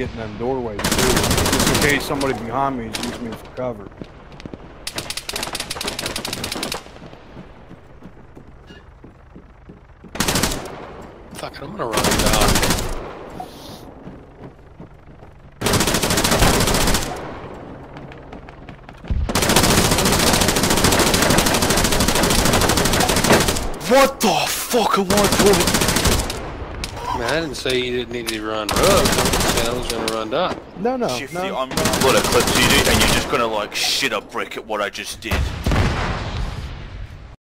getting them doorways too. Just in case somebody behind me is using me for cover. Fuck it, I'm gonna run down. What the fuck am I doing? Man, I didn't say you didn't need to run rogue. I said I was gonna run down. No, Shifty, I'm gonna put a clip to you and you're just gonna like shit a brick at what I just did.